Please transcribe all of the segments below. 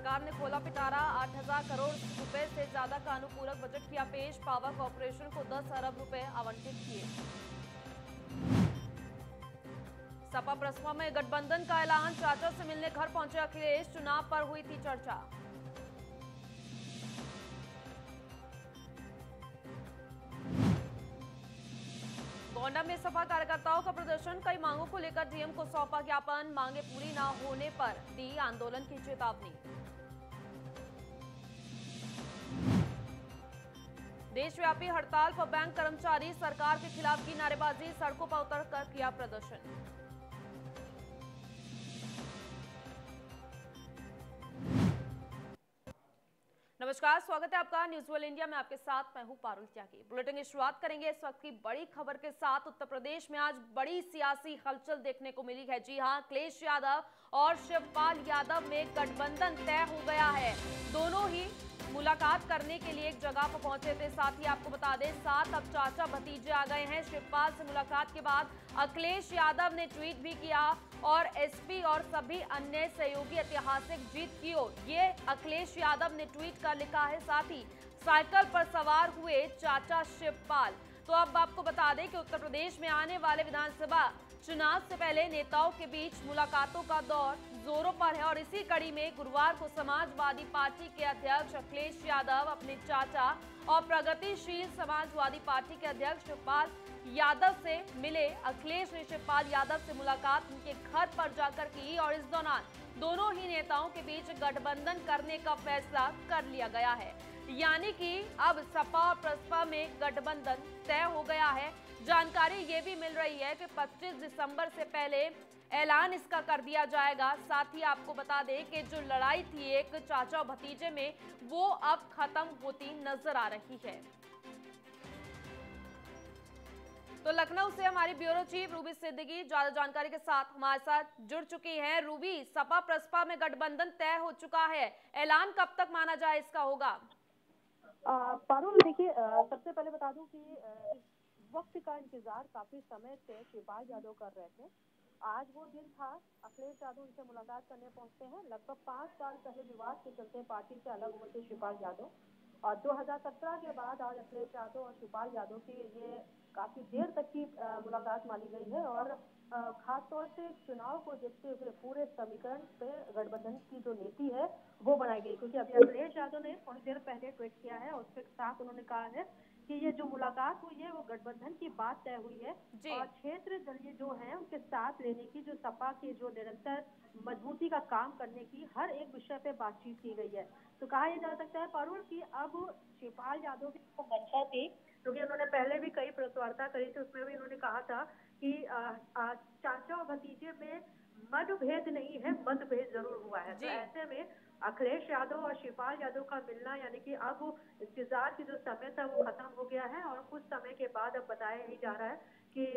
सरकार ने खोला पिटारा, 8,000 करोड़ रुपए से ज्यादा का अनुपूरक बजट किया पेश। पावर कॉर्पोरेशन को 10 अरब रुपए आवंटित किए। सपा प्रसपा में गठबंधन का ऐलान, चाचा से मिलने घर पहुंचे अखिलेश। चुनाव पर हुई थी चर्चा। गोंडा में सपा कार्यकर्ताओं का प्रदर्शन, कई मांगों को लेकर डीएम को सौंपा ज्ञापन। मांगे पूरी न होने पर दी आंदोलन की चेतावनी। देशव्यापी हड़ताल पर बैंक कर्मचारी, सरकार के खिलाफ की नारेबाजी, सड़कों पर उतरकर किया प्रदर्शन। नमस्कार, स्वागत है आपका न्यूज वर्ल्ड इंडिया में। आपके साथ मैं हूं पारुल त्यागी। बुलेटिन की शुरुआत करेंगे इस वक्त की बड़ी खबर के साथ। उत्तर प्रदेश में आज बड़ी सियासी हलचल देखने को मिली है। जी हां, अखिलेश यादव और शिवपाल यादव में गठबंधन तय हो गया है। दोनों ही मुलाकात करने के लिए एक जगह पर पहुंचे थे। साथ ही आपको बता दें, साथ अब चाचा भतीजे आ गए हैं। शिवपाल से मुलाकात के बाद अखिलेश यादव ने ट्वीट भी किया और एसपी और सभी अन्य सहयोगी ऐतिहासिक जीत की ओर, ये अखिलेश यादव ने ट्वीट कर लिखा है। साथ ही साइकिल पर सवार हुए चाचा शिवपाल। तो अब आपको बता दें कि उत्तर प्रदेश में आने वाले विधानसभा चुनाव से पहले नेताओं के बीच मुलाकातों का दौर जोरों पर है और इसी कड़ी में गुरुवार को समाजवादी पार्टी के अध्यक्ष अखिलेश यादव अपने चाचा और प्रगतिशील समाजवादी पार्टी के अध्यक्ष शिवपाल यादव से मिले। अखिलेश ने शिवपाल यादव से मुलाकात उनके घर पर जाकर की और इस दौरान दोनों ही नेताओं के बीच गठबंधन करने का फैसला कर लिया गया है। यानी कि अब सपा और प्रसपा में गठबंधन तय हो गया है। जानकारी ये भी मिल रही है कि 25 दिसंबर से पहले ऐलान इसका कर दिया जाएगा। साथ ही आपको बता दें कि जो लड़ाई थी एक चाचा और भतीजे में, वो अब खत्म होती नजर आ रही है। तो लखनऊ से हमारी ब्यूरो चीफ रूबी सिद्दीकी ज्यादा जानकारी के साथ हमारे साथ जुड़ चुकी हैं। रूबी, सपा प्रसपा में गठबंधन तय हो चुका है, ऐलान कब तक माना जाए इसका होगा? पारुल, देखिए, सबसे पहले बता दूं कि इस वक्त का इंतजार काफी समय से शिवपाल यादव कर रहे थे। आज वो दिन था, अखिलेश यादव उनसे मुलाकात करने पहुंचते हैं। लगभग 5 साल पहले विवाद के चलते पार्टी से अलग हुए थे शिवपाल यादव और 2017 के बाद आज अखिलेश यादव और शिवपाल यादव की ये काफी देर तक की मुलाकात मानी गई है और खासतौर से चुनाव को देखते हुए पूरे समीकरण पे गठबंधन की जो नीति है वो बनाई गई, क्योंकि अभी अखिलेश यादव ने थोड़ी देर पहले ट्वीट किया है और उसके साथ उन्होंने कहा है कि ये जो मुलाकात हुई है वो गठबंधन की बात तय हुई है और क्षेत्र दलीय जो है उनके साथ लेने की, जो सपा के जो निरंतर मजबूती का काम करने की हर एक विषय पे बातचीत की गई है। तो कहा यह जा सकता है पारुल कि अब शिवपाल यादव की जो मंशा थी, क्योंकि उन्होंने पहले भी कई प्रेस वार्ता करी थी, उसमें भी उन्होंने कहा था कि चाचा और भतीजे में मतभेद नहीं है, मतभेद जरूर हुआ है। तो ऐसे में अखिलेश यादव और शिवपाल यादव का मिलना, यानी कि अब इंतजार की जो समय था वो खत्म हो गया है और कुछ समय के बाद अब बताया ही जा रहा है कि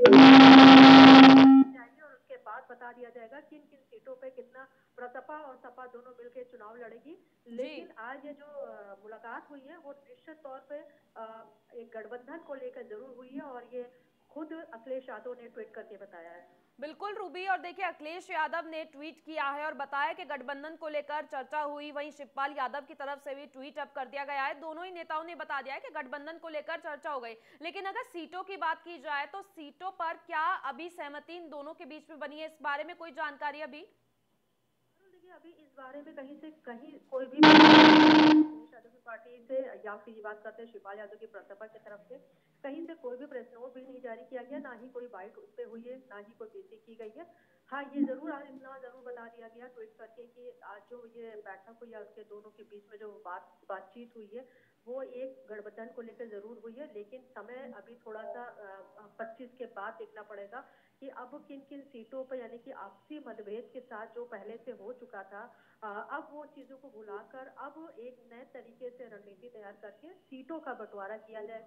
जाएगी और उसके बाद बता दिया जाएगा किन किन सीटों पे कितना प्रसपा और सपा दोनों मिलकर चुनाव लड़ेगी। लेकिन आज ये जो मुलाकात हुई है वो निश्चित तौर पे एक गठबंधन को लेकर जरूर हुई है और ये खुद अखिलेश यादव ने ट्वीट करके बताया है। बिल्कुल रूबी, और देखिए अखिलेश यादव ने ट्वीट किया है और बताया कि गठबंधन को लेकर चर्चा हुई। वहीं शिवपाल यादव की तरफ से भी ट्वीट अब कर दिया गया है। दोनों ही नेताओं ने बता दिया है कि गठबंधन को लेकर चर्चा हो गई। लेकिन अगर सीटों की बात की जाए तो सीटों पर क्या अभी सहमति इन दोनों के बीच में बनी है? इस बारे में कोई जानकारी अभी? देखिए, अभी इस बारे में कहीं से कहीं कोई भी अखिलेश यादव की पार्टी से या फिर ये बात करते हैं शिवपाल यादव की प्रसपा की तरफ से कहीं से कोई भी प्रेस नोट भी नहीं जारी किया गया, ना ही कोई बाइट उस पर हुई है, ना ही कोई पीसी की गई है। हाँ, ये जरूर आज इतना जरूर बता दिया गया ट्वीट करके कि आज जो ये बैठक हुई है उसके दोनों के बीच में जो बातचीत हुई है वो एक गठबंधन को लेकर जरूर हुई है। लेकिन समय अभी थोड़ा सा 25 के बाद देखना पड़ेगा कि अब किन किन सीटों पर, यानी कि आपसी मतभेद के साथ जो पहले से हो चुका था, अब वो चीजों को भुलाकर अब एक नए तरीके से रणनीति तैयार करके सीटों का बंटवारा किया जाएगा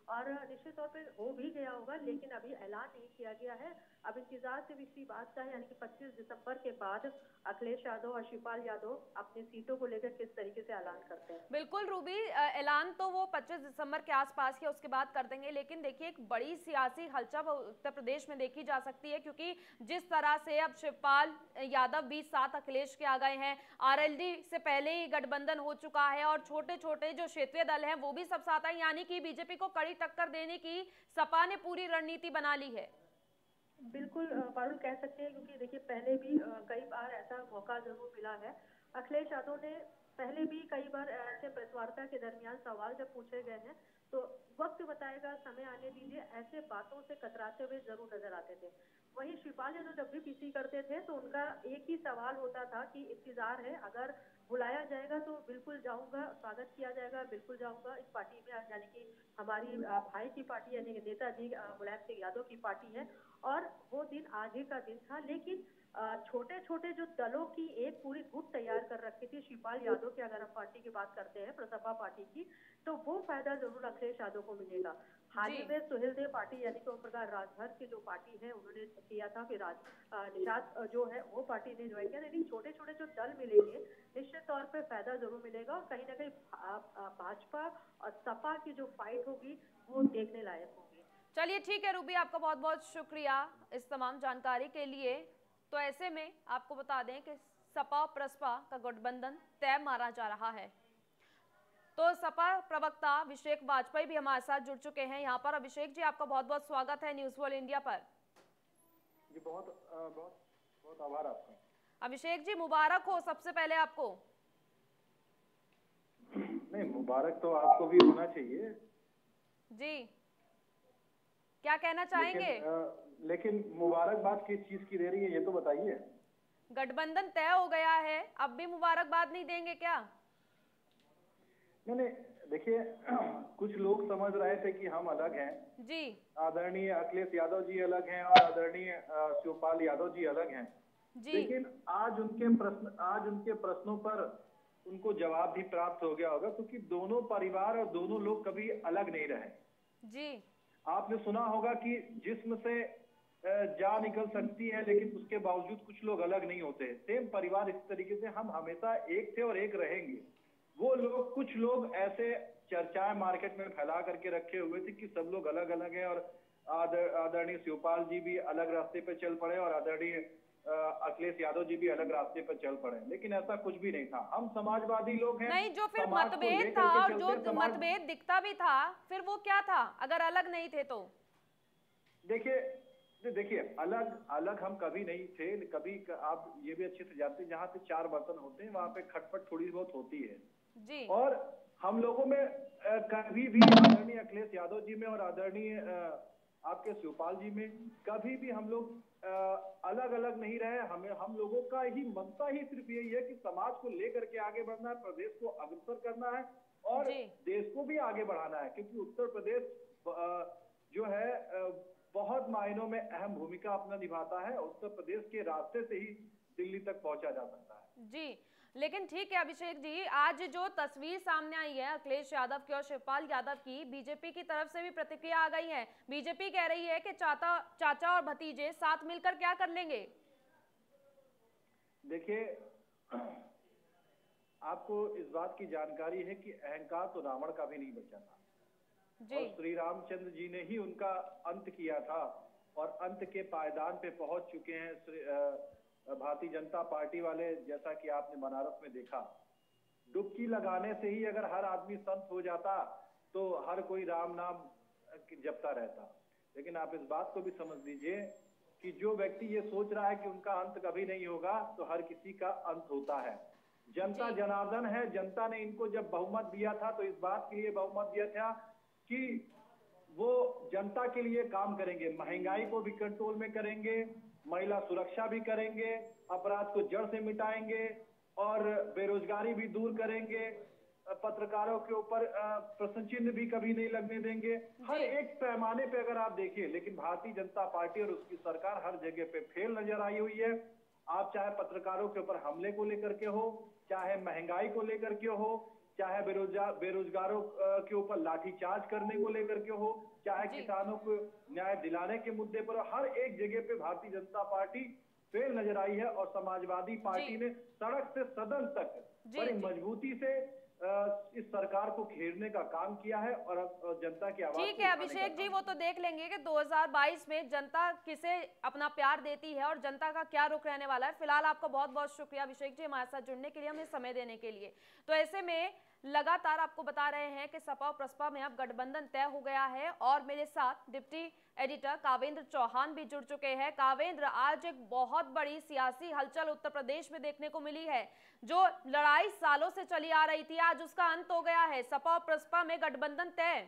और निश्चित तौर पे हो भी गया होगा, लेकिन अभी ऐलान नहीं किया गया है। अब इंतजार सिर्फ इसी बात का है, यानी कि 25 दिसंबर के बाद अखिलेश यादव और शिवपाल यादव अपनी सीटों को लेकर किस तरीके से ऐलान करते हैं। बिल्कुल रूबी, ऐलान तो वो 25 दिसंबर के आसपास या उसके बाद कर देंगे, लेकिन देखिए एक बड़ी सियासी हलचल उत्तर प्रदेश में देखी जा सकती है, क्योंकि जिस तरह से अब शिवपाल यादव भी साथ अखिलेश के आ गए हैं, आरएलडी से पहले ही गठबंधन हो चुका है और छोटे छोटे जो क्षेत्रीय दल हैं वो भी सब साथ आए, यानी कि बीजेपी को कड़ी टक्कर देने की सपा ने पूरी रणनीति बना ली है। बिल्कुल पारुल कह सकते हैं, क्योंकि देखिए पहले भी कई बार ऐसा मौका जरूर मिला है। अखिलेश यादव ने पहले भी कई बार ऐसे प्रेस वार्ता के दरमियान सवाल जब पूछे गए हैं तो वक्त बताएगा, समय आने दीजिए, ऐसे बातों से कतराते हुए जरूर नजर आते थे। वहीं शिवपाल यादव जब भी पीसी करते थे तो उनका एक ही सवाल होता था कि इंतजार है, अगर बुलाया जाएगा तो बिल्कुल जाऊंगा, स्वागत किया जाएगा बिल्कुल जाऊंगा इस पार्टी में, यानी कि हमारी भाई की पार्टी यानी कि नेताजी मुलायम सिंह यादव की पार्टी है। और वो दिन आज ही का दिन था, लेकिन छोटे छोटे जो दलों की एक पूरी गुट तैयार कर रखी थी शिवपाल यादव की, अगर हम पार्टी की बात करते हैं प्रसपा पार्टी की, तो वो फायदा जरूर अखिलेश यादव को मिलेगा। हाल ही में सुहेलदेव पार्टी यानी कि ओम प्रकाश राजभर की जो पार्टी है उन्होंने किया था, फिर निषाद जो है वो पार्टी ने ज्वाइन किया, लेकिन छोटे छोटे जो दल मिलेंगे निश्चित तौर पे फायदा जरूर मिलेगा और कहीं ना कहीं भाजपा और सपा की जो फाइट होगी वो देखने लायक होगी। चलिए ठीक है रूबी, आपका बहुत बहुत शुक्रिया इस तमाम जानकारी के लिए। तो ऐसे में आपको बता दें कि सपा प्रसपा का गठबंधन तय माना जा रहा है। तो सपा प्रवक्ता अभिषेक वाजपेयी भी हमारे साथ जुड़ चुके हैं यहाँ पर। अभिषेक जी, आपका बहुत बहुत स्वागत है न्यूज़ वर्ल्ड इंडिया पर। जी बहुत बहुत बहुत आभार आपका। अभिषेक जी, मुबारक हो सबसे पहले आपको। नहीं, मुबारक तो आपको भी होना चाहिए जी, क्या कहना चाहेंगे? लेकिन मुबारकबाद किस चीज की दे रही है ये तो बताइए। गठबंधन तय हो गया है, अब भी मुबारकबाद नहीं देंगे क्या? नहीं, देखिए कुछ लोग समझ रहे थे कि हम अलग हैं जी, आदरणीय अखिलेश यादव जी अलग हैं और आदरणीय शिवपाल यादव जी अलग हैं जी। लेकिन आज उनके प्रश्नों पर उनको जवाब भी प्राप्त हो गया होगा, क्योंकि दोनों परिवार और दोनों लोग कभी अलग नहीं रहे। जी, आपने सुना होगा कि जिस्म से जान निकल सकती है लेकिन उसके बावजूद कुछ लोग अलग नहीं होते। सेम परिवार इस तरीके से हम हमेशा एक थे और एक रहेंगे। वो लोग कुछ लोग ऐसे चर्चाएं मार्केट में फैला करके रखे हुए थे कि सब लोग अलग अलग हैं और आदरणीय शिवपाल जी भी अलग रास्ते पर चल पड़े और आदरणीय अखिलेश यादव जी भी अलग रास्ते पर चल पड़े, लेकिन ऐसा कुछ भी नहीं था। हम समाजवादी लोग हैं। नहीं, जो फिर मतभेद था और जो मतभेद दिखता भी था, फिर वो क्या था अगर अलग नहीं थे तो? देखिए अलग हम कभी नहीं थे। कभी आप ये भी अच्छे से जानते हैं, जहाँ पे चार बर्तन होते हैं वहां पे खटपट थोड़ी बहुत होती है जी। और हम लोगों में कभी भी आदरणीय अखिलेश यादव जी में और आदरणीय आपके शिवपाल जी में कभी भी हम लोग अलग अलग नहीं रहे। हम लोगों का ही मंशा ही सिर्फ यही है कि समाज को लेकर के आगे बढ़ना है, प्रदेश को अग्रसर करना है और देश को भी आगे बढ़ाना है, क्योंकि उत्तर प्रदेश जो है बहुत मायनों में अहम भूमिका अपना निभाता है। उत्तर प्रदेश के रास्ते से ही दिल्ली तक पहुंचा जा सकता है। जी, लेकिन ठीक है अभिषेक जी, आज जो तस्वीर सामने आई है अखिलेश यादव की और शिवपाल यादव की, बीजेपी की तरफ से भी प्रतिक्रिया आ गई है। बीजेपी कह रही है कि चाचा और भतीजे साथ मिलकर क्या कर लेंगे? देखिए, आपको इस बात की जानकारी है कि अहंकार तो रावण का भी नहीं बचा था और श्री रामचंद्र जी ने ही उनका अंत किया था और अंत के पायदान पे पहुंच चुके हैं भारतीय जनता पार्टी वाले। जैसा कि आपने बनारस में देखा, डुबकी लगाने से ही अगर हर आदमी संत हो जाता तो हर कोई राम नाम जपता रहता। लेकिन आप इस बात को भी समझ लीजिए कि जो व्यक्ति ये सोच रहा है कि उनका अंत कभी नहीं होगा, तो हर किसी का अंत होता है। जनता जनार्दन है। जनता ने इनको जब बहुमत दिया था तो इस बात के लिए बहुमत दिया था कि वो जनता के लिए काम करेंगे, महंगाई को भी कंट्रोल में करेंगे, महिला सुरक्षा भी करेंगे, अपराध को जड़ से मिटाएंगे और बेरोजगारी भी दूर करेंगे, पत्रकारों के ऊपर प्रश्न चिन्ह भी कभी नहीं लगने देंगे। हर एक पैमाने पे अगर आप देखिए, लेकिन भारतीय जनता पार्टी और उसकी सरकार हर जगह पे फेल नजर आई हुई है। आप चाहे पत्रकारों के ऊपर हमले को लेकर के हो, चाहे महंगाई को लेकर के हो, चाहे बेरोजगारों के ऊपर लाठीचार्ज करने को लेकर के हो, चाहे किसानों को न्याय दिलाने के मुद्दे पर, हर एक जगह पे भारतीय जनता पार्टी फेल नजर आई है। और समाजवादी पार्टी ने सड़क से सदन तक बड़ी मजबूती से इस सरकार को घेरने का काम किया है और जनता की आवाज। ठीक है अभिषेक जी, वो तो देख लेंगे कि 2022 में जनता किसे अपना प्यार देती है और जनता का क्या रुख रहने वाला है। फिलहाल आपका बहुत बहुत शुक्रिया अभिषेक जी हमारे साथ जुड़ने के लिए, हमें समय देने के लिए। तो ऐसे में लगातार आपको बता रहे हैं कि सपा और प्रसपा में अब गठबंधन तय हो गया है और मेरे साथ डिप्टी एडिटर कावेंद्र चौहान भी जुड़ चुके हैं। कावेंद्र, आज एक बहुत बड़ी सियासी हलचल उत्तर प्रदेश में देखने को मिली है। जो लड़ाई सालों से चली आ रही थी, आज उसका अंत हो गया है। सपा और प्रसपा में गठबंधन तय।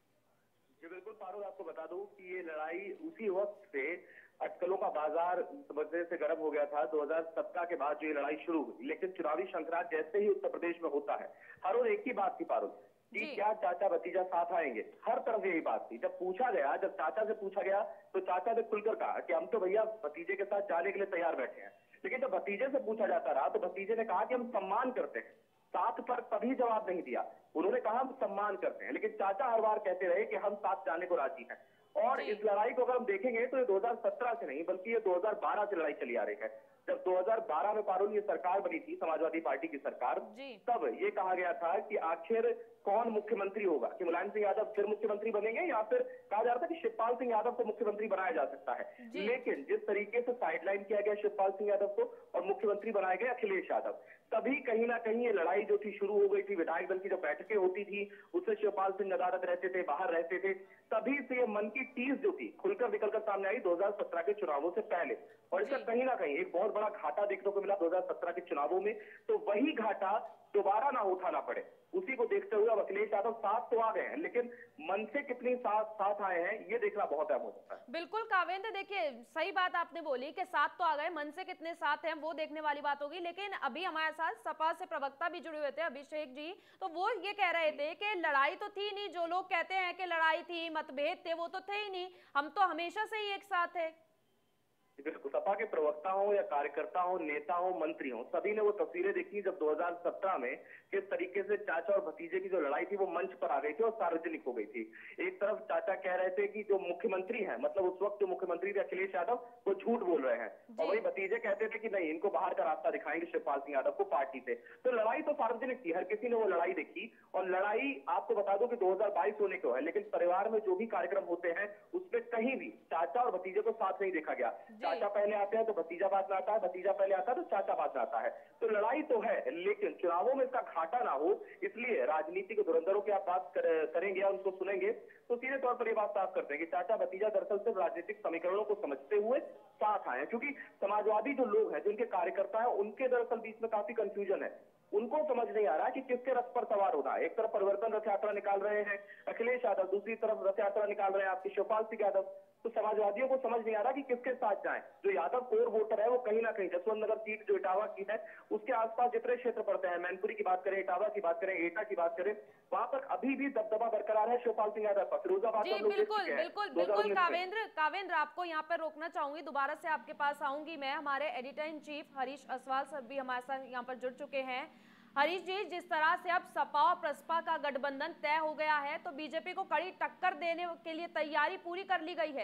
जी बिल्कुल पारुल, आपको बता दूं कि ये लड़ाई उसी वक्त से अटकलों का बाजार समझने से गर्म हो गया था। 2017 के बाद जो ये लड़ाई शुरू हुई, लेकिन चुनावी शंखनाद जैसे ही उत्तर प्रदेश में होता है, हर और एक ही बात थी पारुल कि क्या चाचा भतीजा साथ आएंगे। हर तरफ यही बात थी। जब चाचा से पूछा गया तो चाचा ने खुलकर कहा कि हम तो भैया भतीजे के साथ जाने के लिए तैयार बैठे हैं। लेकिन जब भतीजे से पूछा जाता रहा तो भतीजे ने कहा कि हम सम्मान करते हैं, साथ पर कभी जवाब नहीं दिया। उन्होंने कहा हम सम्मान करते हैं, लेकिन चाचा हर बार कहते रहे कि हम साथ जाने को राजी हैं। और इस लड़ाई को अगर हम देखेंगे तो ये 2017 से नहीं बल्कि ये 2012 से लड़ाई चली आ रही है। जब 2012 में पारुल ये सरकार बनी थी, समाजवादी पार्टी की सरकार, तब ये कहा गया था कि आखिर कौन मुख्यमंत्री होगा, कि मुलायम सिंह यादव फिर मुख्यमंत्री बनेंगे या फिर कहा जा रहा था कि शिवपाल सिंह यादव को मुख्यमंत्री बनाया जा सकता है। लेकिन जिस तरीके से साइडलाइन किया गया शिवपाल सिंह यादव को और मुख्यमंत्री बनाए गए अखिलेश यादव, तभी कहीं ना कहीं ये लड़ाई जो थी शुरू हो गई थी। विधायक दल की जो बैठकें होती थी उससे शिवपाल सिंह नदारद रहते थे, बाहर रहते थे। तभी से ये मन की टीस जो थी खुलकर निकलकर सामने आई 2017 के चुनावों से पहले। और इसका कहीं ना कहीं एक बहुत बड़ा घाटा देखने को मिला 2017 के चुनावों में। तो वही घाटा दोबारा ना उठाना पड़े, उसी को देखते हुए अब अखिलेश यादव साथ तो आ गए हैं, लेकिन मन से कितनी साथ आए हैं ये देखना बहुत अहम होता है। बिल्कुल कावेंद्र, देखिए सही बात आपने बोली कि साथ तो आ गए, मन से कितने साथ हैं वो देखने वाली बात होगी। लेकिन अभी हमारे साथ सपा से प्रवक्ता भी जुड़े हुए थे अभिषेक जी, तो वो ये कह रहे थे कि लड़ाई तो थी नहीं। जो लोग कहते हैं कि लड़ाई थी, मतभेद थे, वो तो थे ही नहीं, हम तो हमेशा से ही एक साथ है। बिल्कुल, सपा के प्रवक्ता हो या कार्यकर्ता हो, नेता हो, मंत्री हो, सभी ने वो तस्वीरें देखी जब 2017 में किस तरीके से चाचा और भतीजे की जो लड़ाई थी वो मंच पर आ गई थी और सार्वजनिक हो गई थी। एक तरफ चाचा कह रहे थे कि जो मुख्यमंत्री हैं, मतलब उस वक्त जो मुख्यमंत्री थे अखिलेश यादव, वो झूठ बोल रहे हैं, और वही भतीजे कहते थे कि नहीं, इनको बाहर का रास्ता दिखाएंगे शिवपाल सिंह यादव को पार्टी से। तो लड़ाई तो सार्वजनिक थी, हर किसी ने वो लड़ाई देखी। और लड़ाई आपको बता दो कि 2022 होने को है, लेकिन परिवार में जो भी कार्यक्रम होते हैं उसमें कहीं भी चाचा और भतीजे को साथ नहीं देखा गया। चाचा पहले आते हैं तो भतीजा बाद में आता है, भतीजा पहले आता है तो चाचा बाद में आता है। तो लड़ाई तो है, लेकिन चुनावों में इसका घाटा ना हो, इसलिए राजनीति के धुरंधरों की आप बात करेंगे या उनको सुनेंगे तो सीधे तौर पर ये बात साफ करते हैं कि चाचा भतीजा दरअसल सिर्फ राजनीतिक समीकरणों को समझते हुए साथ आए। क्योंकि समाजवादी जो लोग हैं, जिनके कार्यकर्ता हैं, उनके दरअसल बीच में काफी कंफ्यूजन है। उनको समझ नहीं आ रहा कि किसके रथ पर सवार होना है। एक तरफ परिवर्तन रथ यात्रा निकाल रहे हैं अखिलेश यादव, दूसरी तरफ रथ यात्रा निकाल रहे हैं आपके शिवपाल सिंह यादव। तो समाजवादियों को समझ नहीं आ रहा कि किसके साथ जाएं। जो यादव कोर वोटर है वो कहीं ना कहीं जसवंत नगर सीट जो इटावा की है उसके आसपास जितने क्षेत्र पड़ते हैं, मैनपुरी की बात करें, इटावा की बात करें, एटा की बात करें, वहां पर अभी भी दबदबा बरकरार है शिवपाल सिंह यादव पर। फिरोजाबाद जी बिल्कुल कावेंद्र, आपको यहाँ पर रोकना चाहूंगी, दोबारा से आपके पास आऊंगी मैं। हमारे editor in chief Harish Aswal sir भी हमारे साथ यहाँ पर जुड़ चुके हैं। हरीश जी, जिस तरह से अब सपा और प्रसपा का गठबंधन तय हो गया है तो बीजेपी को कड़ी टक्कर देने के लिए तैयारी पूरी कर ली गई है।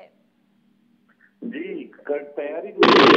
जी, तैयारी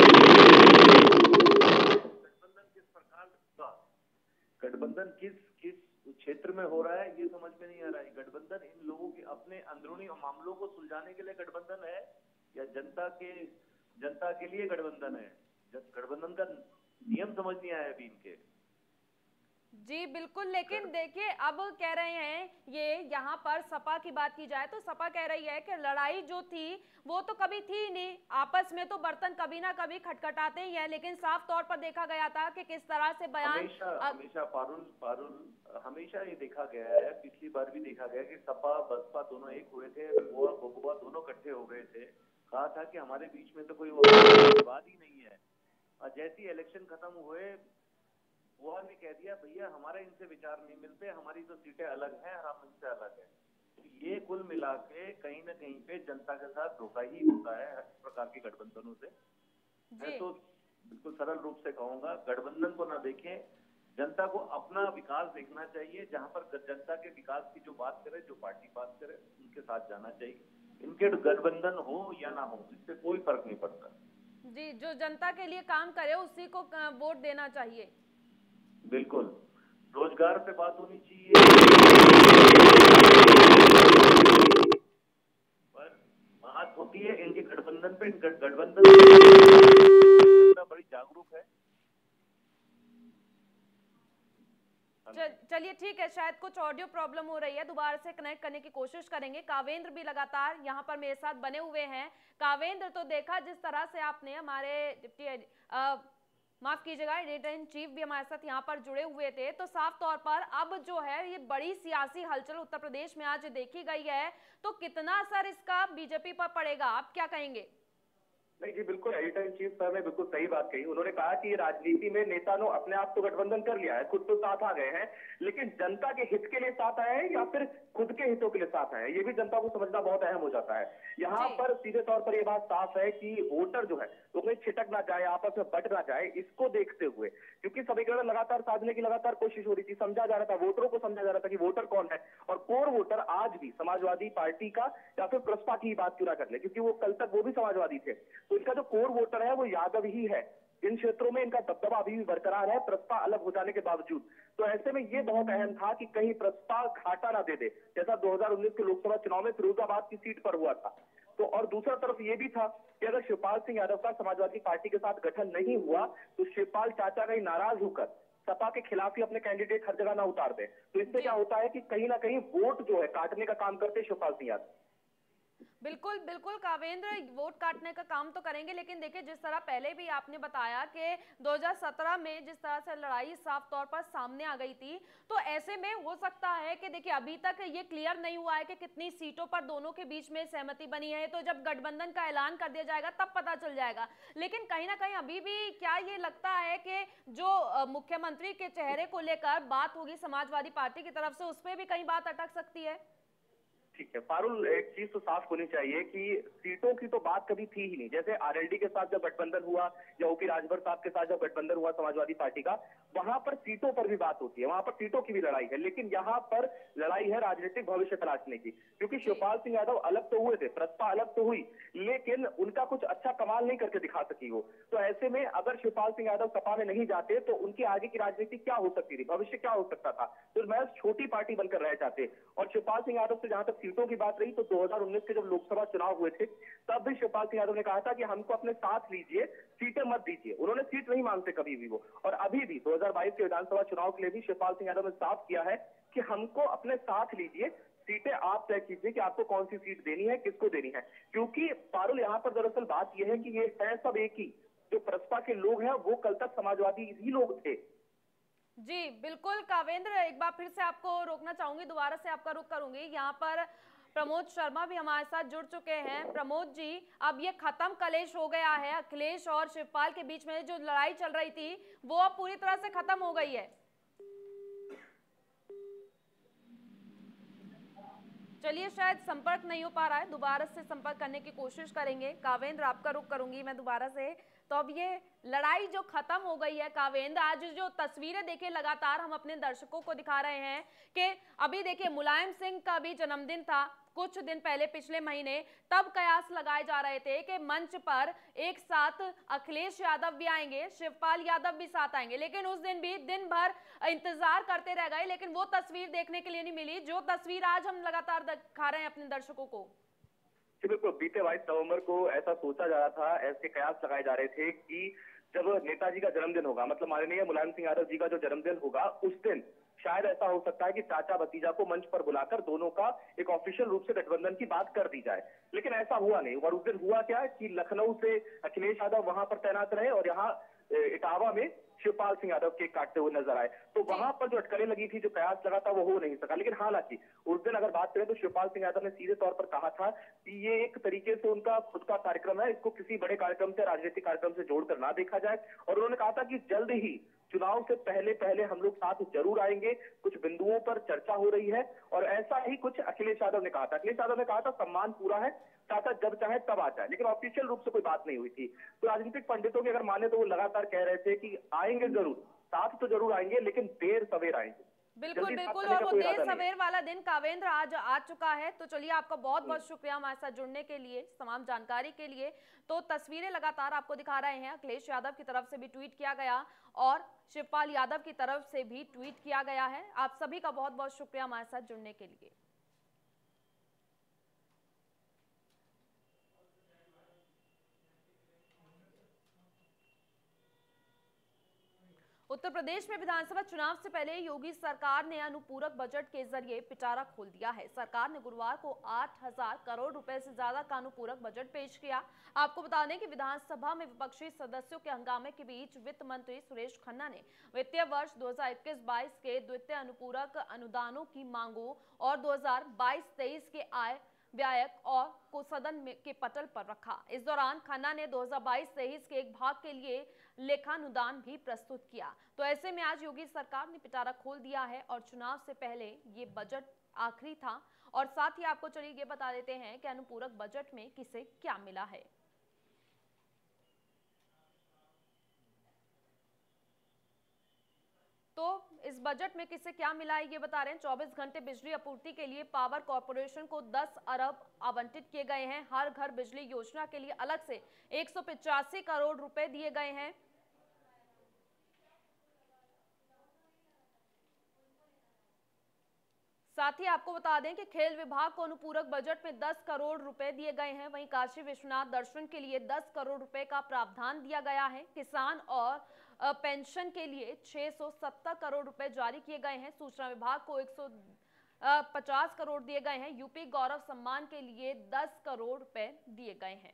गठबंधन किस क्षेत्र में हो रहा है ये समझ में नहीं आ रहा है। गठबंधन इन लोगों के अपने अंदरूनी मामलों को सुलझाने के लिए गठबंधन है या जनता के लिए गठबंधन है? गठबंधन का नियम समझ नहीं आया अभी इनके। जी बिल्कुल, लेकिन देखिए अब कह रहे हैं ये यहाँ पर सपा की बात की जाए तो सपा कह रही है कि लड़ाई जो थी वो तो कभी थी नहीं, आपस में तो बर्तन कभी ना कभी खटखटाते ही हैं, लेकिन साफ तौर पर देखा गया था कि किस तरह से बयान हमेशा पारुल हमेशा ये देखा गया है, पिछली बार भी देखा गया कि सपा बसपा दोनों एक हुए थे, वो दोनों इकट्ठे हो गए थे, कहा था कि हमारे बीच में तो कोई विवाद ही नहीं है। और जैसे ही इलेक्शन खत्म हुए वो ने कह दिया भैया हमारे इनसे विचार नहीं मिलते, हमारी तो सीटें अलग हैं, हम इनसे अलग हैं। तो ये कुल मिला के कहीं ना कहीं पे जनता के साथ धोखा ही होता है हर प्रकार के गठबंधनों से। मैं तो बिल्कुल सरल रूप से कहूंगा, गठबंधन को ना देखें, जनता को अपना विकास देखना चाहिए। जहां पर जनता के विकास की जो बात करे, जो पार्टी बात करे, उनके साथ जाना चाहिए। इनके गठबंधन हो या ना हो, इससे कोई फर्क नहीं पड़ता। जी, जो जनता के लिए काम करे उसी को वोट देना चाहिए। बिल्कुल, रोजगार पे बात होनी चाहिए, पर बात होती है इनके गठबंधन पे। गठबंधन बड़ी जागरूक है। चलिए ठीक है, शायद कुछ ऑडियो प्रॉब्लम हो रही है, दोबारा से कनेक्ट करने की कोशिश करेंगे। कावेंद्र भी लगातार यहाँ पर मेरे साथ बने हुए हैं। कावेंद्र, तो देखा जिस तरह से आपने हमारे डिप्टी माफ कीजिएगा एडिटर इन चीफ भी हमारे साथ यहाँ पर जुड़े हुए थे, तो साफ तौर पर अब जो है ये बड़ी सियासी हलचल उत्तर प्रदेश में आज देखी गई है, तो कितना असर इसका बीजेपी पर पड़ेगा, आप क्या कहेंगे? नहीं जी, बिल्कुल एडिटर इन चीफ साहब ने बिल्कुल सही बात कही। उन्होंने कहा कि राजनीति में नेता ने अपने आप तो गठबंधन कर लिया है, खुद तो साथ आ गए हैं, लेकिन जनता के हित के लिए साथ आए हैं या फिर खुद के हितों के लिए साथ आए हैं, ये भी जनता को समझना बहुत अहम हो जाता है। यहाँ पर सीधे तौर पर यह बात साफ है कि वोटर जो है वो कहीं छिटक ना जाए, आपस में बट ना जाए, इसको देखते हुए, क्योंकि समीकरण लगातार साधने की लगातार कोशिश हो रही थी, समझा जा रहा था, वोटरों को समझा जा रहा था कि वोटर कौन है, और कोर वोटर आज भी समाजवादी पार्टी का या फिर प्रसपा की बात क्यों ना कर ले, क्योंकि वो कल तक वो भी समाजवादी थे, तो इनका जो कोर वोटर है वो यादव ही है। इन क्षेत्रों में इनका दबदबा अभी भी बरकरार है, प्रसपा अलग हो जाने के बावजूद। तो ऐसे में ये बहुत अहम था कि कहीं प्रसपा घाटा ना दे दे, जैसा 2019 के लोकसभा चुनाव में फिरोजाबाद की सीट पर हुआ था। तो और दूसरा तरफ ये भी था कि अगर शिवपाल सिंह यादव का समाजवादी पार्टी के साथ गठन नहीं हुआ तो शिवपाल चाचा कहीं नाराज होकर सपा के खिलाफ ही अपने कैंडिडेट हर जगह ना उतार दे, तो इससे क्या होता है कि कहीं ना कहीं वोट जो है काटने का काम करते शिवपाल सिंह यादव। बिल्कुल बिल्कुल कावेंद्र, वोट काटने का काम तो करेंगे, लेकिन देखिए जिस तरह पहले भी आपने बताया कि 2017 में जिस तरह से लड़ाई साफ तौर पर सामने आ गई थी, तो ऐसे में हो सकता है कि देखिए अभी तक ये क्लियर नहीं हुआ है कि कितनी सीटों पर दोनों के बीच में सहमति बनी है, तो जब गठबंधन का ऐलान कर दिया जाएगा तब पता चल जाएगा। लेकिन कहीं ना कहीं अभी भी क्या ये लगता है कि जो मुख्यमंत्री के चेहरे को लेकर बात होगी समाजवादी पार्टी की तरफ से, उस पर भी कहीं बात अटक सकती है? ठीक है पारुल, एक चीज तो साफ होनी चाहिए कि सीटों की तो बात कभी थी ही नहीं। जैसे आरएलडी के साथ जब गठबंधन हुआ या ओपी राजभर साहब के साथ जब गठबंधन हुआ समाजवादी पार्टी का, वहां पर सीटों पर भी बात होती है, वहां पर सीटों की भी लड़ाई है, लेकिन यहाँ पर लड़ाई है राजनीतिक भविष्य तलाशने की। क्योंकि शिवपाल सिंह यादव अलग तो हुए थे, प्रसपा अलग तो हुई, लेकिन उनका कुछ अच्छा कमाल नहीं करके दिखा सकी वो। तो ऐसे में अगर शिवपाल सिंह यादव सपा में नहीं जाते तो उनकी आगे की राजनीति क्या हो सकती थी, भविष्य क्या हो सकता था, तो महज छोटी पार्टी बनकर रह जाते। और शिवपाल सिंह यादव से जहां तक सीटों की बात रही, तो 2019 के जब लोकसभा चुनाव हुए थे तब भी शिवपाल सिंह यादव ने कहा था कि हमको अपने साथ लीजिए, सीटें मत दीजिए। उन्होंने सीट नहीं मांगते कभी भी वो, और अभी भी 2022 के विधानसभा चुनाव के लिए भी शिवपाल सिंह यादव ने साफ किया है कि हमको अपने साथ लीजिए, सीटें आप तय कीजिए कि आपको कौन सी सीट देनी है, किसको देनी है। क्योंकि पारुल यहाँ पर दरअसल बात यह है कि ये है सब एक ही, जो प्रसपा के लोग हैं वो कल तक समाजवादी ही लोग थे। जी बिल्कुल कावेंद्र, एक बार फिर से आपको रोकना चाहूंगी, दोबारा से आपका रुख करूंगी। यहाँ पर प्रमोद शर्मा भी हमारे साथ जुड़ चुके हैं। प्रमोद जी, अब ये खत्म कलेश हो गया है, अखिलेश और शिवपाल के बीच में जो लड़ाई चल रही थी वो अब पूरी तरह से खत्म हो गई है। चलिए शायद संपर्क नहीं हो पा रहा है, दोबारा से संपर्क करने की कोशिश करेंगे। कावेंद्र, आपका रुख करूंगी मैं दोबारा से। तो अब ये लड़ाई जो खत्म हो गई है कावेंद्र, आज जो तस्वीरें देखिए लगातार हम अपने दर्शकों को दिखा रहे हैं कि अभी देखिए मुलायम सिंह का भी जन्मदिन था कुछ दिन पहले, पिछले महीने, तब कयास लगाए जा रहे थे कि मंच पर एक साथ अखिलेश यादव भी आएंगे, शिवपाल यादव भी साथ आएंगे, लेकिन उस दिन भी दिन भर इंतजार करते रह गए, लेकिन वो तस्वीर देखने के लिए नहीं मिली जो तस्वीर आज हम लगातार दिखा रहे हैं अपने दर्शकों को। बिल्कुल, बीते 22 नवंबर को ऐसा सोचा जा रहा था, ऐसे कयास लगाए जा रहे थे कि जब नेताजी का जन्मदिन होगा, मतलब माननीय मुलायम सिंह यादव जी का जो जन्मदिन होगा, उस दिन शायद ऐसा हो सकता है कि चाचा भतीजा को मंच पर बुलाकर दोनों का एक ऑफिशियल रूप से गठबंधन की बात कर दी जाए, लेकिन ऐसा हुआ नहीं। और उस दिन हुआ क्या कि लखनऊ से अखिलेश यादव वहां पर तैनात रहे और यहाँ इटावा में शिवपाल सिंह यादव केक काटते हुए नजर आए। तो वहां पर जो अटकलें लगी थी, जो कयास लगा था, वो हो नहीं सका। लेकिन हालांकि उस दिन अगर बात करें तो शिवपाल सिंह यादव ने सीधे तौर पर कहा था कि ये एक तरीके से उनका खुद का कार्यक्रम है, इसको किसी बड़े कार्यक्रम से, राजनीतिक कार्यक्रम से जोड़कर ना देखा जाए। और उन्होंने कहा था कि जल्द ही चुनाव से पहले पहले हम लोग साथ जरूर आएंगे, कुछ बिंदुओं पर चर्चा हो रही है। और ऐसा ही कुछ अखिलेश यादव ने कहा था। अखिलेश यादव ने कहा था सम्मान पूरा है, चाचा जब चाहे तब आ जाए, लेकिन ऑफिशियल रूप से कोई बात नहीं हुई थी। तो राजनीतिक पंडितों की अगर माने तो वो लगातार कह रहे थे कि आएंगे जरूर, साथ तो जरूर आएंगे, लेकिन देर सवेर आएंगे। बिल्कुल बिल्कुल, और वो देर सवेर वाला दिन कावेंद्र आज आ चुका है। तो चलिए, आपका बहुत बहुत शुक्रिया हमारे साथ जुड़ने के लिए, तमाम जानकारी के लिए। तो तस्वीरें लगातार आपको दिखा रहे हैं, अखिलेश यादव की तरफ से भी ट्वीट किया गया और शिवपाल यादव की तरफ से भी ट्वीट किया गया है। आप सभी का बहुत बहुत शुक्रिया हमारे साथ जुड़ने के लिए। उत्तर प्रदेश में विधानसभा चुनाव से पहले योगी सरकार ने अनुपूरक बजट के जरिए पिटारा खोल दिया है। सरकार ने गुरुवार को 8,000 करोड़ रुपए से ज्यादा का अनुपूरक बजट पेश किया। आपको बता दें कि विधानसभा में विपक्षी सदस्यों के हंगामे के बीच वित्त मंत्री सुरेश खन्ना ने वित्तीय वर्ष 2021-22 के द्वितीय अनुपूरक अनुदानों की मांगों और 2022-23 के आय व्ययक और को सदन के पटल पर रखा। इस दौरान खन्ना ने 2022-23 के एक भाग के लिए लेखानुदान भी प्रस्तुत किया। तो ऐसे में आज योगी सरकार ने पिटारा खोल दिया है और चुनाव से पहले ये बजट आखिरी था। और साथ ही आपको चलिए ये बता देते हैं कि अनुपूरक बजट में किसे क्या मिला है। तो इस बजट में किसे क्या मिला है ये बता रहे हैं। 24 घंटे बिजली आपूर्ति के लिए पावर कॉर्पोरेशन को 10 अरब आवंटित किए गए हैं। हर घर बिजली योजना के लिए अलग से 185 करोड़ रुपए दिए गए हैं। साथ ही आपको बता दें कि खेल विभाग को अनुपूरक बजट में 10 करोड़ रुपए दिए गए हैं। वहीं काशी विश्वनाथ दर्शन के लिए 10 करोड़ रुपए का प्रावधान दिया गया है। किसान और पेंशन के लिए 670 करोड़ रुपए जारी किए गए हैं। सूचना विभाग को 150 करोड़ दिए गए हैं। यूपी गौरव सम्मान के लिए 10 करोड़ रुपए दिए गए हैं।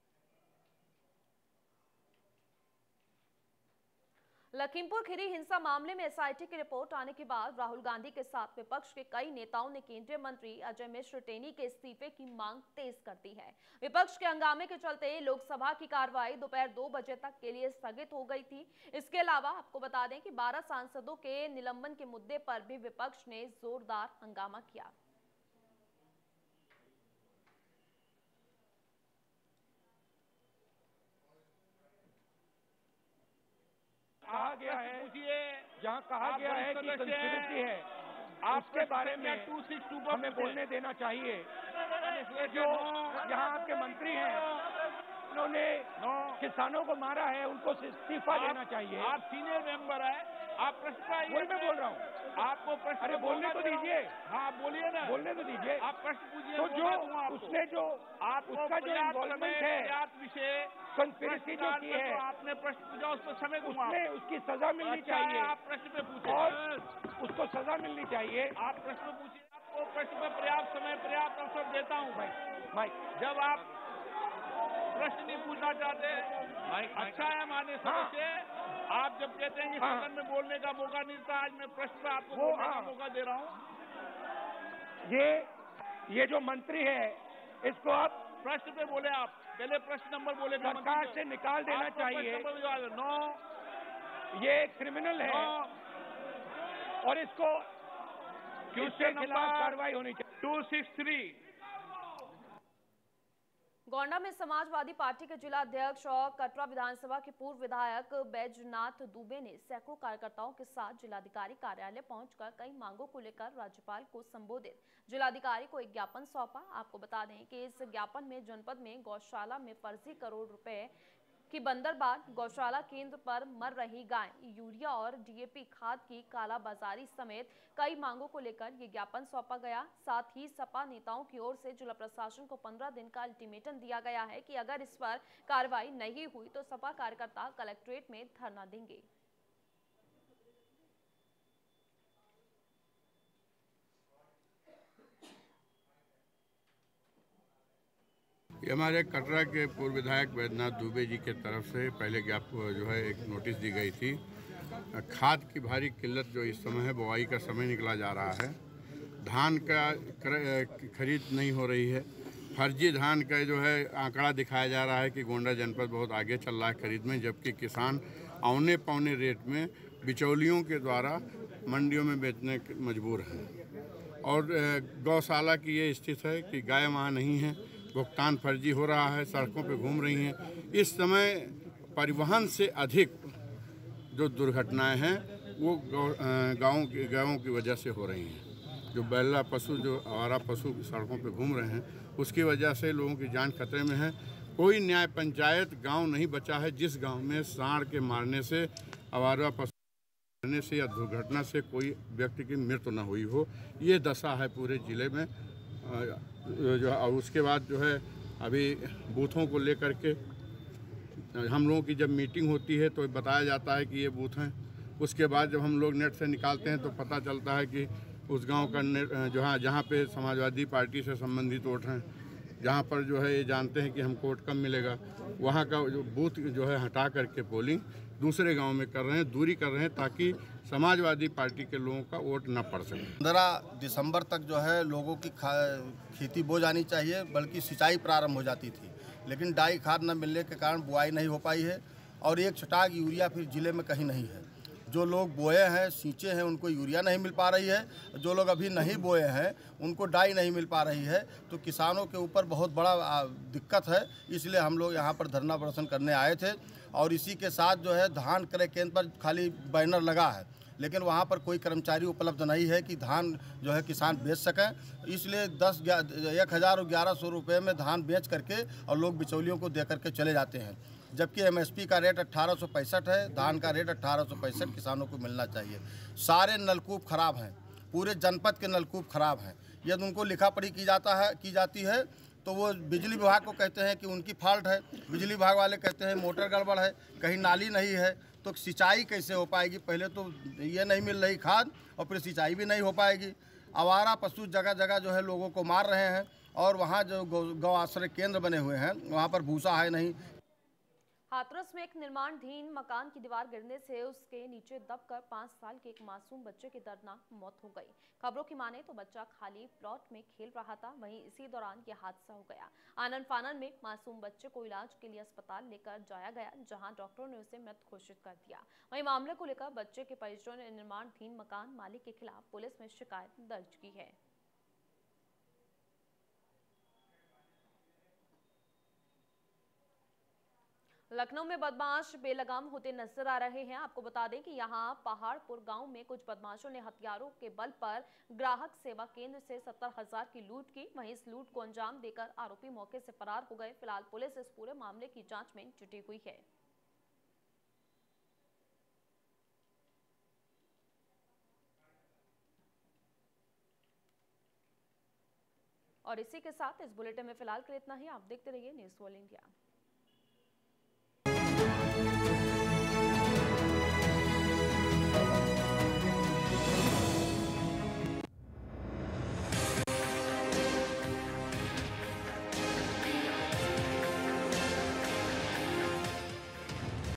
लखीमपुर खीरी हिंसा मामले में एसआईटी की रिपोर्ट आने के बाद राहुल गांधी के साथ विपक्ष के कई नेताओं ने केंद्रीय मंत्री अजय मिश्र टेनी के इस्तीफे की मांग तेज कर दी है। विपक्ष के हंगामे के चलते लोकसभा की कार्रवाई दोपहर 2 बजे तक के लिए स्थगित हो गई थी। इसके अलावा आपको बता दें कि 12 सांसदों के निलंबन के मुद्दे पर भी विपक्ष ने जोरदार हंगामा किया। कहा गया है, जहाँ कहा गया है कि कंस्पिरेसी है, आपके बारे में हमें बोलने देना चाहिए। जो यहाँ आपके मंत्री हैं, उन्होंने किसानों को मारा है, उनको इस्तीफा देना चाहिए। आप सीनियर मेंबर है, आप प्रश्न वही मैं बोल रहा हूँ, आपको प्रश्न अरे बोलने तो दीजिए। हाँ बोलिए ना, बोलने तो दीजिए। आप प्रश्न पूछिए। तो जो उसने जो उसका जो इन्वॉल्वमेंट है, विषय कंस्पिरेसी जो की है, आपने प्रश्न पूछा, उस पर समय दूंगा। उसमें उसकी सजा मिलनी चाहिए। आप प्रश्न पे पूछे और उसको सजा मिलनी चाहिए। आप प्रश्न पूछिए, आपको प्रश्न पे पर्याप्त समय पर्याप्त अवसर देता हूँ भाई। जब आप प्रश्न नहीं पूछना चाहते, अच्छा है माननीय सदस्य, आप जब कहते हैं कि सदन में बोलने का मौका नहीं था, आज मैं प्रश्न पे आपको बोलने का मौका दे रहा हूँ। ये जो मंत्री है, इसको आप प्रश्न पे बोले। आप पहले प्रश्न नंबर बोले, सरकार से निकाल देना चाहिए। 9 ये क्रिमिनल है और इसको इसके खिलाफ कार्रवाई होनी चाहिए। 263 गोंडा में समाजवादी पार्टी के जिला अध्यक्ष और कटरा विधानसभा के पूर्व विधायक बैजनाथ दुबे ने सैकड़ों कार्यकर्ताओं के साथ जिलाधिकारी कार्यालय पहुंचकर कई मांगों को लेकर राज्यपाल को संबोधित। जिलाधिकारी को एक ज्ञापन सौंपा। आपको बता दें कि इस ज्ञापन में जनपद में गौशाला में फर्जी करोड़ रुपए की बंदरबार, गौशाला केंद्र पर मर रही गाय, यूरिया और डीएपी खाद की कालाबाजारी समेत कई मांगों को लेकर ये ज्ञापन सौंपा गया। साथ ही सपा नेताओं की ओर से जिला प्रशासन को 15 दिन का अल्टीमेटम दिया गया है कि अगर इस पर कार्रवाई नहीं हुई तो सपा कार्यकर्ता कलेक्ट्रेट में धरना देंगे। ये हमारे कटरा के पूर्व विधायक बैजनाथ दुबे जी के तरफ से पहले जो है एक नोटिस दी गई थी। खाद की भारी किल्लत जो इस समय है, बुआई का समय निकला जा रहा है, धान का खरीद नहीं हो रही है, फर्जी धान का जो है आंकड़ा दिखाया जा रहा है कि गोंडा जनपद बहुत आगे चल रहा है खरीद में, जबकि किसान औने पौने रेट में बिचौलियों के द्वारा मंडियों में बेचने मजबूर हैं। और गौशाला की ये स्थिति है कि गाय वहाँ नहीं है, भुगतान फर्जी हो रहा है, सड़कों पे घूम रही हैं। इस समय परिवहन से अधिक जो दुर्घटनाएं हैं वो गाँव की वजह से हो रही हैं। जो बैला पशु, जो आवारा पशु सड़कों पे घूम रहे हैं, उसकी वजह से लोगों की जान खतरे में है। कोई न्याय पंचायत गांव नहीं बचा है जिस गांव में सांड के मारने से, आवारा पशु मारने से या दुर्घटना से कोई व्यक्ति की मृत्यु न हुई हो। ये दशा है पूरे ज़िले में। जो उसके बाद जो है अभी बूथों को लेकर के हम लोगों की जब मीटिंग होती है तो बताया जाता है कि ये बूथ हैं। उसके बाद जब हम लोग नेट से निकालते हैं तो पता चलता है कि उस गांव का जहाँ पे समाजवादी पार्टी से संबंधित वोट हैं, जहाँ पर जो है ये जानते हैं कि हमको वोट कम मिलेगा, वहाँ का जो बूथ जो है हटा करके पोलिंग दूसरे गांव में कर रहे हैं, दूरी कर रहे हैं, ताकि समाजवादी पार्टी के लोगों का वोट न पड़ सके। 15 दिसंबर तक जो है लोगों की खेती बो जानी चाहिए, बल्कि सिंचाई प्रारंभ हो जाती थी, लेकिन डाई खाद न मिलने के कारण बुआई नहीं हो पाई है और एक छटाक यूरिया फिर जिले में कहीं नहीं है। जो लोग बोए हैं, सींचे हैं, उनको यूरिया नहीं मिल पा रही है। जो लोग अभी नहीं बोए हैं उनको डाई नहीं मिल पा रही है। तो किसानों के ऊपर बहुत बड़ा दिक्कत है। इसलिए हम लोग यहाँ पर धरना प्रदर्शन करने आए थे और इसी के साथ जो है धान क्रय केंद्र पर खाली बैनर लगा है, लेकिन वहाँ पर कोई कर्मचारी उपलब्ध नहीं है कि धान जो है किसान बेच सकें। इसलिए 1,1100 रुपये में धान बेच करके और लोग बिचौलियों को दे करके चले जाते हैं, जबकि MSP का रेट 1865 है, धान का रेट 1865 किसानों को मिलना चाहिए। सारे नलकूप खराब हैं, पूरे जनपद के नलकूप खराब हैं। यदि उनको लिखा पढ़ी की जाती है तो वो बिजली विभाग को कहते हैं कि उनकी फॉल्ट है, बिजली विभाग वाले कहते हैं मोटर गड़बड़ है, कहीं नाली नहीं है। तो सिंचाई कैसे हो पाएगी? पहले तो ये नहीं मिल रही खाद और फिर सिंचाई भी नहीं हो पाएगी। आवारा पशु जगह जगह जो है लोगों को मार रहे हैं और वहाँ जो गौ आश्रय केंद्र बने हुए हैं वहाँ पर भूसा है नहीं। हाथरस में एक निर्माणाधीन मकान की दीवार गिरने से उसके नीचे दबकर 5 साल के एक मासूम बच्चे की दर्दनाक मौत हो गई। खबरों की माने तो बच्चा खाली प्लॉट में खेल रहा था, वहीं इसी दौरान यह हादसा हो गया। आनन फानन में मासूम बच्चे को इलाज के लिए अस्पताल लेकर जाया गया, जहां डॉक्टरों ने उसे मृत घोषित कर दिया। वहीं मामले को लेकर बच्चे के परिजनों ने निर्माणाधीन मकान मालिक के खिलाफ पुलिस में शिकायत दर्ज की है। लखनऊ में बदमाश बेलगाम होते नजर आ रहे हैं। आपको बता दें कि यहां पहाड़पुर गांव में कुछ बदमाशों ने हथियारों के बल पर ग्राहक सेवा केंद्र से 70,000 की लूट की। वहीं इस लूट को अंजाम देकर आरोपी मौके से फरार हो गए। फिलहाल पुलिस इस पूरे मामले की जांच में जुटी हुई है। और इसी के साथ इस बुलेटिन में फिलहाल के लिए इतना ही। आप देखते रहिए न्यूज़ वर्ल्ड इंडिया।